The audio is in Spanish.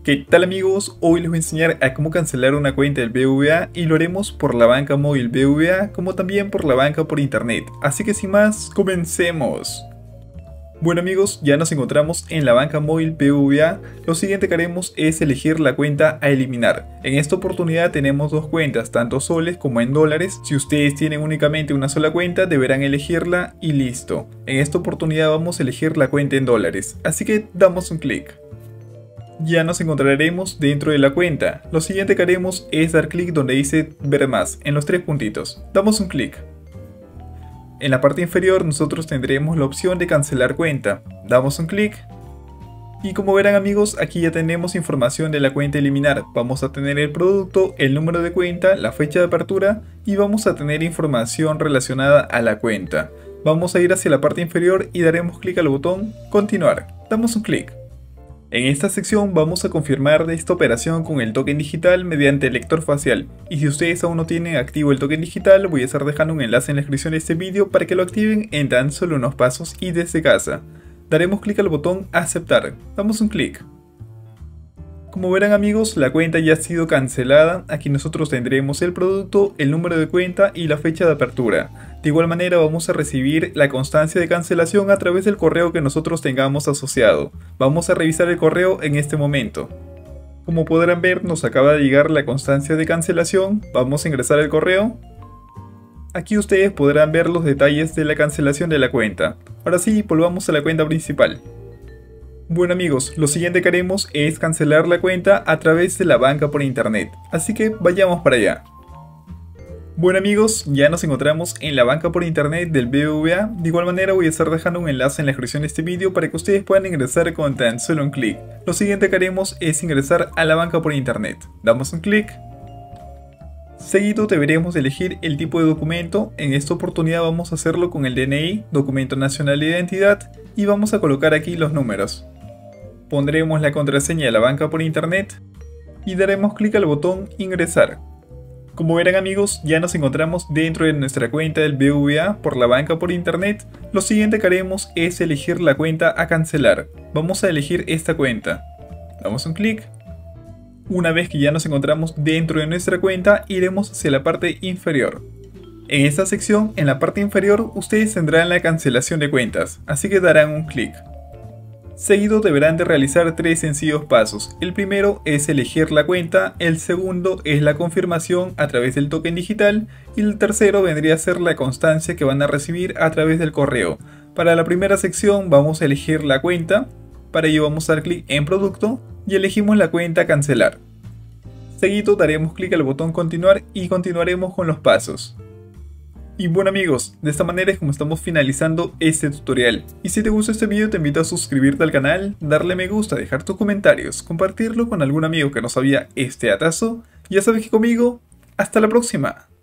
¿Qué tal amigos? Hoy les voy a enseñar a cómo cancelar una cuenta del BBVA y lo haremos por la banca móvil BBVA como también por la banca por internet. Así que sin más, comencemos. Bueno amigos, ya nos encontramos en la banca móvil BBVA. Lo siguiente que haremos es elegir la cuenta a eliminar. En esta oportunidad tenemos dos cuentas, tanto soles como en dólares. Si ustedes tienen únicamente una sola cuenta, deberán elegirla y listo. En esta oportunidad vamos a elegir la cuenta en dólares, así que damos un clic. Ya nos encontraremos dentro de la cuenta. Lo siguiente que haremos es dar clic donde dice ver más, en los tres puntitos. Damos un clic. En la parte inferior nosotros tendremos la opción de cancelar cuenta. Damos un clic. Y como verán amigos, aquí ya tenemos información de la cuenta a eliminar. Vamos a tener el producto, el número de cuenta, la fecha de apertura y vamos a tener información relacionada a la cuenta. Vamos a ir hacia la parte inferior y daremos clic al botón continuar. Damos un clic. En esta sección vamos a confirmar esta operación con el token digital mediante el lector facial. Y si ustedes aún no tienen activo el token digital, voy a estar dejando un enlace en la descripción de este vídeo para que lo activen en tan solo unos pasos y desde casa. Daremos clic al botón aceptar. Damos un clic. Como verán amigos, la cuenta ya ha sido cancelada. Aquí nosotros tendremos el producto, el número de cuenta y la fecha de apertura. De igual manera vamos a recibir la constancia de cancelación a través del correo que nosotros tengamos asociado. Vamos a revisar el correo en este momento. Como podrán ver, nos acaba de llegar la constancia de cancelación. Vamos a ingresar el correo. Aquí ustedes podrán ver los detalles de la cancelación de la cuenta. Ahora sí, volvamos a la cuenta principal. Bueno amigos, lo siguiente que haremos es cancelar la cuenta a través de la banca por internet, así que vayamos para allá. Bueno amigos, ya nos encontramos en la banca por internet del BBVA. De igual manera voy a estar dejando un enlace en la descripción de este vídeo para que ustedes puedan ingresar con tan solo un clic. Lo siguiente que haremos es ingresar a la banca por internet. Damos un clic. Seguido deberemos elegir el tipo de documento. En esta oportunidad vamos a hacerlo con el DNI, Documento Nacional de Identidad, y vamos a colocar aquí los números. Pondremos la contraseña de la banca por internet y daremos clic al botón ingresar. Como verán amigos, ya nos encontramos dentro de nuestra cuenta del BBVA por la banca por internet. Lo siguiente que haremos es elegir la cuenta a cancelar. Vamos a elegir esta cuenta. Damos un clic. Una vez que ya nos encontramos dentro de nuestra cuenta, iremos hacia la parte inferior. En esta sección, en la parte inferior, ustedes tendrán la cancelación de cuentas, así que darán un clic. Seguido deberán de realizar tres sencillos pasos. El primero es elegir la cuenta, el segundo es la confirmación a través del token digital y el tercero vendría a ser la constancia que van a recibir a través del correo. Para la primera sección vamos a elegir la cuenta, para ello vamos a dar clic en producto y elegimos la cuenta cancelar. Seguido daremos clic al botón continuar y continuaremos con los pasos. Y bueno amigos, de esta manera es como estamos finalizando este tutorial. Y si te gustó este video te invito a suscribirte al canal, darle me gusta, dejar tus comentarios, compartirlo con algún amigo que no sabía este datazo. Ya sabes que conmigo, hasta la próxima.